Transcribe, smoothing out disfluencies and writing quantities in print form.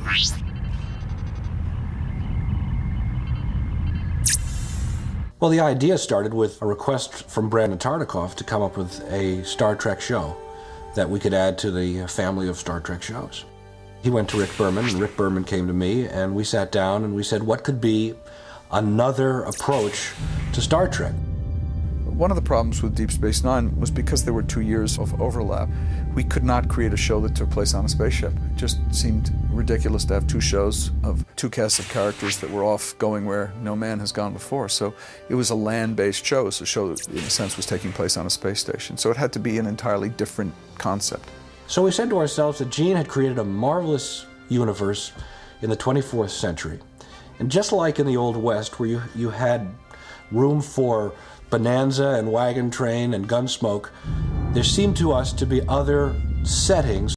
Well, the idea started with a request from Brandon Tartikoff to come up with a Star Trek show that we could add to the family of Star Trek shows. He went to Rick Berman, and Rick Berman came to me, and we sat down and we said, what could be another approach to Star Trek? One of the problems with Deep Space Nine was because there were 2 years of overlap. We could not create a show that took place on a spaceship. It just seemed ridiculous to have two shows of two casts of characters that were off going where no man has gone before. So it was a land-based show. So a show that, in a sense, was taking place on a space station. So it had to be an entirely different concept. So we said to ourselves that Gene had created a marvelous universe in the 24th century. And just like in the Old West, where you had room for bonanza and wagon train and Gunsmoke, there seemed to us to be other settings